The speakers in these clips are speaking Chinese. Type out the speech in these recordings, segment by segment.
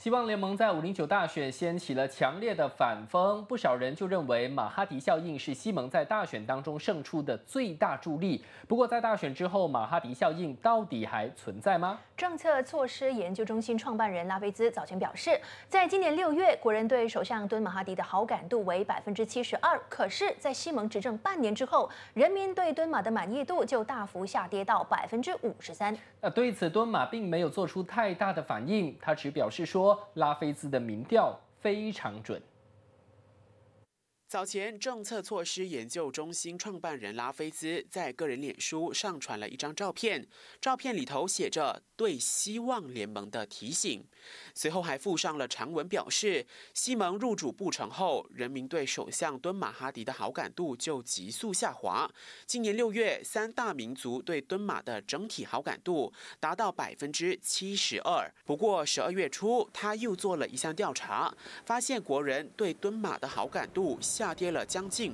希望联盟在509大选掀起了强烈的反风，不少人就认为马哈迪效应是西蒙在大选当中胜出的最大助力。不过在大选之后，马哈迪效应到底还存在吗？ 政策措施研究中心创办人拉菲兹早前表示，在今年6月，国人对首相敦马哈迪的好感度为72%，可是，在西蒙执政半年之后，人民对敦马的满意度就大幅下跌到53%。 对此，敦马并没有做出太大的反应，他只表示说。拉菲兹的民调非常准。 早前，政策措施研究中心创办人拉菲兹在个人脸书上传了一张照片，照片里头写着“对希望联盟的提醒”，随后还附上了长文表示，西蒙入主不成后，人民对首相敦马哈迪的好感度就急速下滑。今年6月，3大民族对敦马的整体好感度达到72%。不过12月初，他又做了一项调查，发现国人对敦马的好感度下跌了将近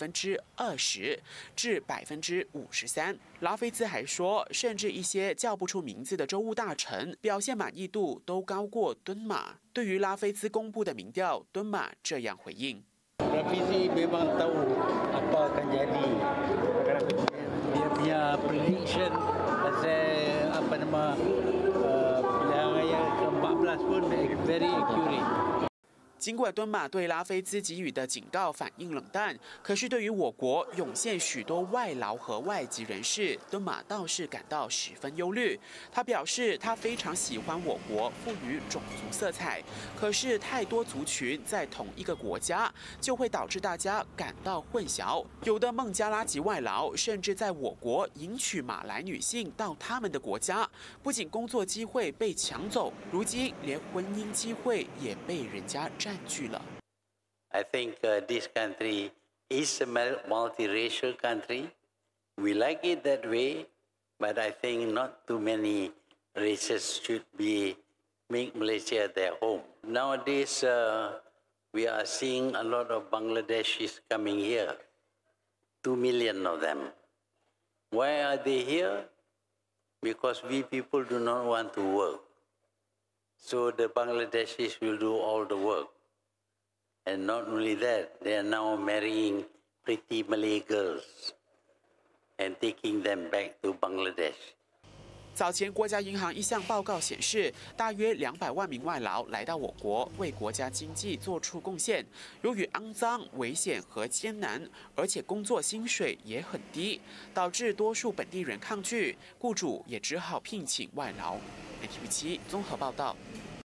20%至53%。拉菲兹还说，甚至一些叫不出名字的州务大臣表现满意度都高过敦马。对于拉菲兹公布的民调，敦马这样回应 ：Rafizi memang tahu apa akan jadi. Dia punya prediction pasal apa nama pilihan raya ke-14 pun very accurate. 尽管敦马对拉菲兹给予的警告反应冷淡，可是对于我国涌现许多外劳和外籍人士，敦马倒是感到十分忧虑。他表示，他非常喜欢我国赋予种族色彩，可是太多族群在同一个国家，就会导致大家感到混淆。有的孟加拉籍外劳甚至在我国迎娶马来女性到他们的国家，不仅工作机会被抢走，如今连婚姻机会也被人家占据了。 I think this country is a multiracial country. We like it that way, but I think not too many races should make Malaysia their home. Nowadays, we are seeing a lot of Bangladeshis coming here. 2 million of them. Why are they here? Because we people do not want to work. So the Bangladeshis will do all the work. And not only that, they are now marrying pretty Malay girls and taking them back to Bangladesh. 早前，国家银行一项报告显示，大约200万名外劳来到我国，为国家经济做出贡献。由于肮脏、危险和艰难，而且工作薪水也很低，导致多数本地人抗拒，雇主也只好聘请外劳。NTV7综合报道。